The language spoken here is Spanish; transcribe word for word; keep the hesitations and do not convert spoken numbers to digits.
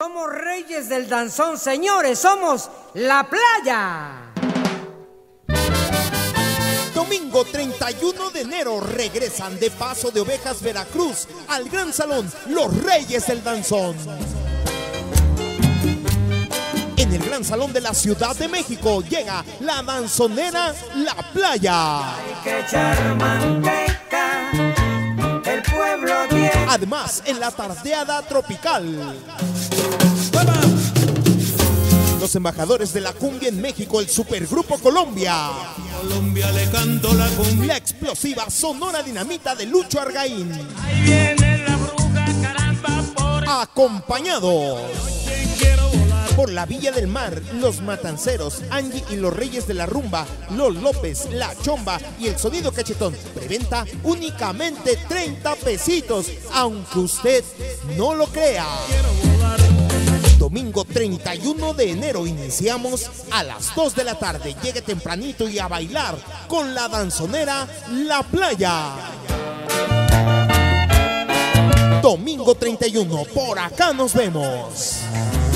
Somos reyes del danzón, señores, somos La Playa. Domingo treinta y uno de enero regresan de Paso de Ovejas, Veracruz, al Gran Salón Los Reyes del Danzón. En el Gran Salón de la Ciudad de México llega la danzonera La Playa. Hay que echar manteca, el pueblo tiene. Además, en la tardeada tropical, los embajadores de la cumbia en México, el Supergrupo Colombia. Colombia le canto la cumbia. La explosiva Sonora Dinamita de Lucho Argaín. Ahí viene la bruja, caramba, por Acompañado quiero volar. por la Villa del Mar, Los Matanceros, Angie y los Reyes de la Rumba, Los López, La Chomba y el Sonido Cachetón. Preventa únicamente treinta pesitos, aunque usted no lo crea. Domingo treinta y uno de enero iniciamos a las dos de la tarde. Llegue tempranito y a bailar con la danzonera La Playa. Domingo treinta y uno, por acá nos vemos.